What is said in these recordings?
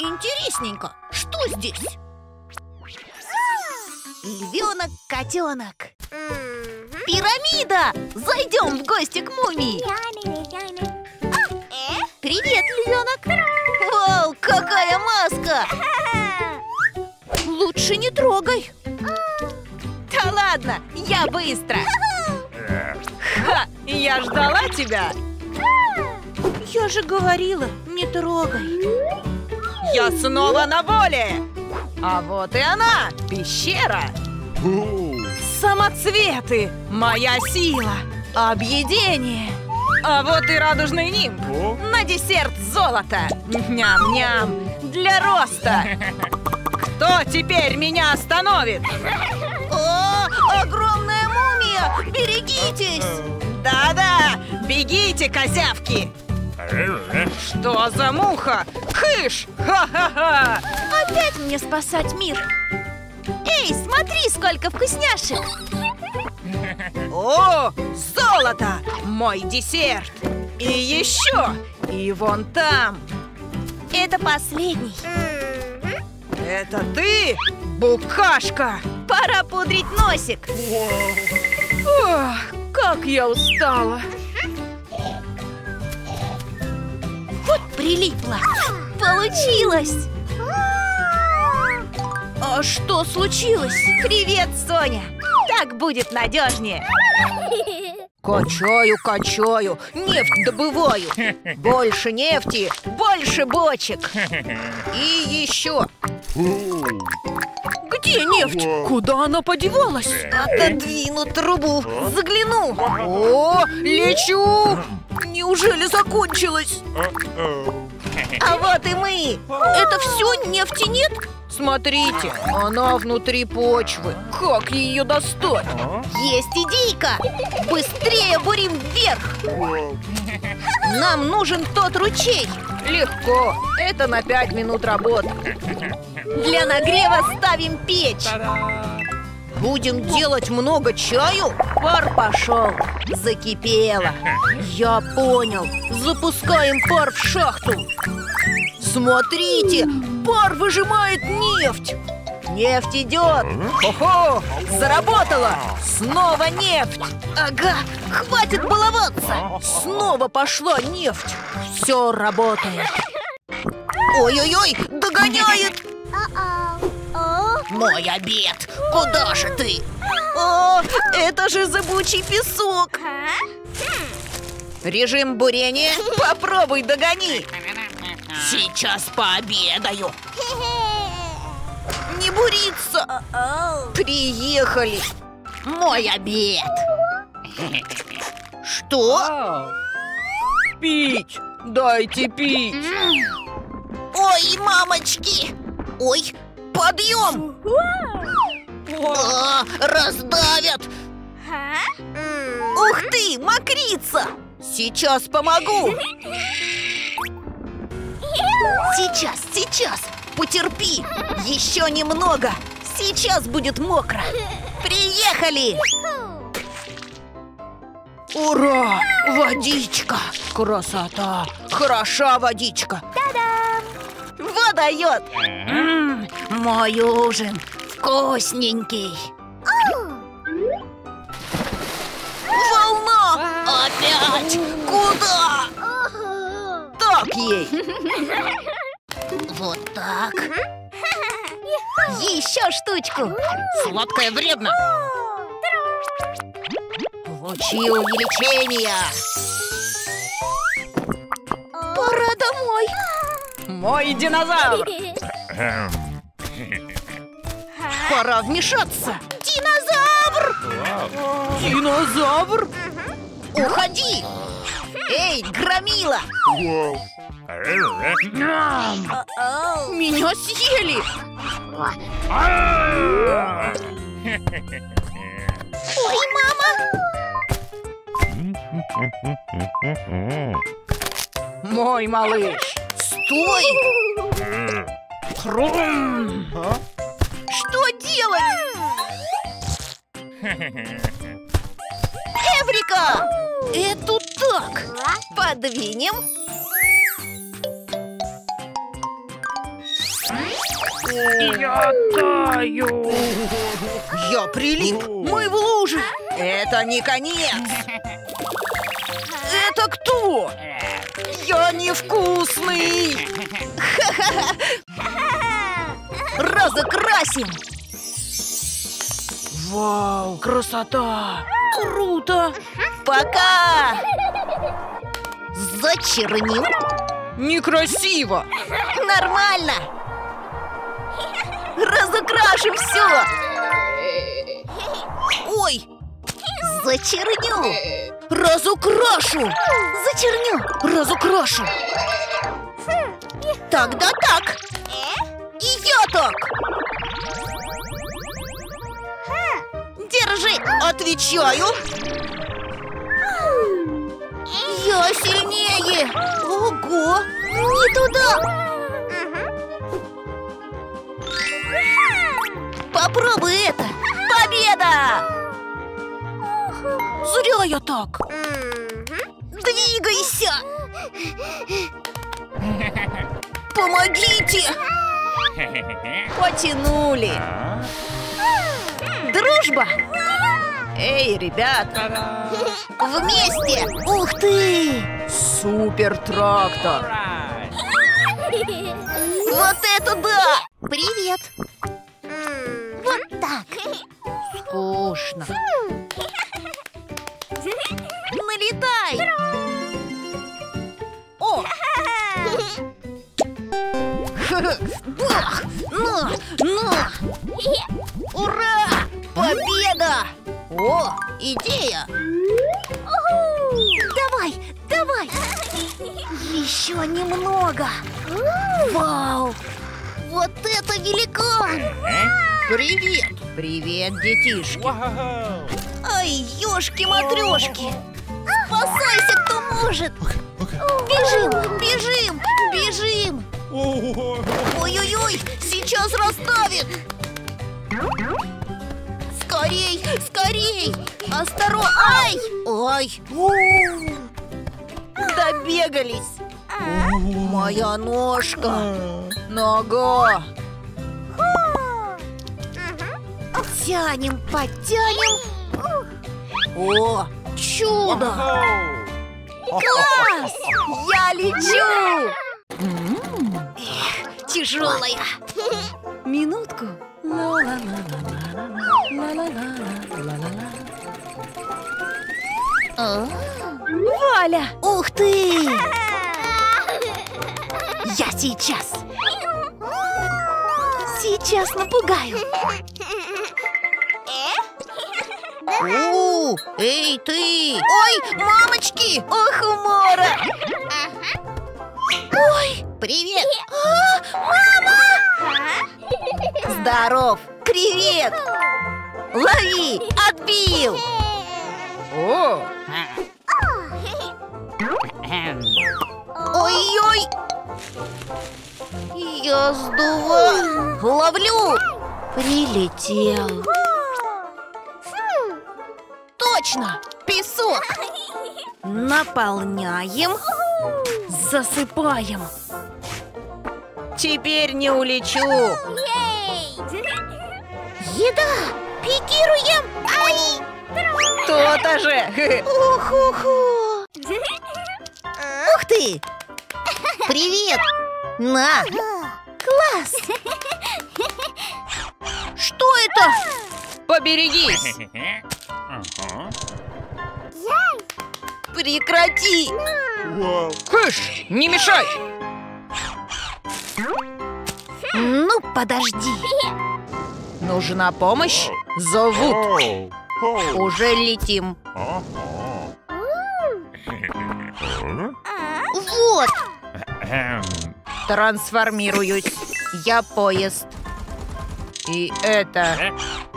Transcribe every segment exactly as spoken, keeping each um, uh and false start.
Интересненько, что здесь? Львенок-котенок. Пирамида! Зайдем в гости к мумии. Привет, львенок. Вау, какая маска! Лучше не трогай. Да ладно, я быстро. Ха, я ждала тебя. Я же говорила, не трогай. Я снова на воле. А вот и она, пещера. Самоцветы, моя сила, объедение. А вот и радужный нимб. На десерт золото. Ням-ням, для роста. Кто теперь меня остановит? О, огромная мумия! Берегитесь! Да-да, бегите, козявки. Что за муха? Кыш! Ха-ха-ха! Опять мне спасать мир. Эй, смотри, сколько вкусняшек! О, золото! Мой десерт! И еще! И вон там! Это последний. Это ты, букашка? Пора пудрить носик. Ох, как я устала! Вот прилипла. Получилось! А что случилось? Привет, Соня! Так будет надежнее. Качаю, качаю, нефть добываю. Больше нефти, больше бочек. И еще. Где нефть? Куда она подевалась? Отодвину трубу, загляну. О, лечу! Неужели закончилось? А вот и мы. Это все? Нефти нет? Смотрите, она внутри почвы. Как ее достать? Есть идейка! Быстрее бурим вверх! Нам нужен тот ручей. Легко, это на пять минут работы. Для нагрева ставим печь. Будем делать много чаю? Пар пошел. Закипело. Я понял. Запускаем пар в шахту. Смотрите, пар выжимает нефть. Нефть идет. Хо-хо, заработала. Снова нефть. Ага, хватит баловаться. Снова пошла нефть. Все работает. Ой-ой-ой, догоняет. Мой обед. Куда же ты? О, это же зыбучий песок. Режим бурения. Попробуй догони. Сейчас пообедаю. Не буриться. Приехали. Мой обед. Что? Пить. Дайте пить. Ой, мамочки. Ой, подъем. А, раздавят. Ух ты, мокрица. Сейчас помогу. Сейчас, сейчас. Потерпи. Еще немного. Сейчас будет мокро. Приехали. Ура! Водичка! Красота! Хороша водичка! Водает. М-м, мой ужин вкусненький. Волна! Опять! Куда? Так ей! Вот так. Еще штучку. Сладкое вредно! Получил лечение. Пора домой. Мой динозавр! Пора вмешаться! Динозавр! Динозавр? Уходи! Эй, громила! Меня съели! Ой, мама! Мой малыш! Стой! Хрум! Что делать? Эврика! Это так! Подвинем. Я таю. Я прилип. Мы в луже. Это не конец. Это кто? Я невкусный. Разукрасим. Вау, красота. Круто. Пока. Зачерним. Некрасиво. Нормально. Разукрашим все. Ой. Зачерню. Разукрашу. Зачерню. Разукрашу. Тогда так. И я так. Держи. Отвечаю. Я сильнее. Ого. Не туда. Попробуй это. Победа. Зря я так. Двигайся. Помогите. Потянули. Дружба. Эй, ребята. Вместе. Ух ты. Супер трактор. Вот это да. Привет. Вот так. Скучно. Налетай. О! Бах! На! На! Ура! Победа! О, идея! Давай, давай! Еще немного! Вау! Вот это великан! Привет! Привет, детишки! Ай, ёшки-матрёшки! Спасайся, кто может! Бежим, бежим, бежим! Ой-ой-ой, сейчас расставит! Скорей, скорей! Осторожно! Ай! Ой! Добегались! Моя ножка! Нога! Тянем, подтянем! О, чудо! Класс! Я лечу! Эх, тяжелая! Минутку! Валя! Ух ты! Я сейчас! Сейчас напугаю! У, эй, ты! Ой, мамочки! Ох, умора! Ой, привет! А, мама! Здоров! Привет! Лови! Отбил! О! Ой-ой! Я сдуваю! Ловлю! Прилетел! Точно! Песок! Наполняем, засыпаем. Теперь не улечу. Еда! Пикируем! Ай! То-то же! Уху-ху! Ух ты! Привет! На! Класс! Что это? Поберегись! Прекрати! Кыш, не мешай! Ну, подожди. Нужна помощь? Зовут. Уже летим. Вот. Трансформируюсь. Я поезд. И это...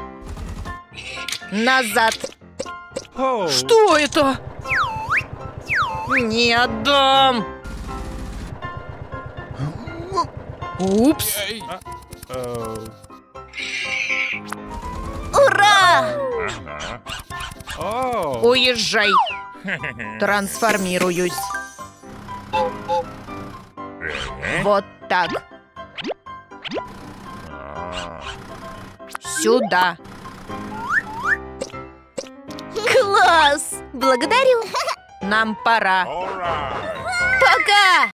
Назад. Что это? Не отдам. Упс. Ура! Уезжай. Трансформируюсь. Вот так. сюда. Класс! Благодарю! Нам пора. Пока!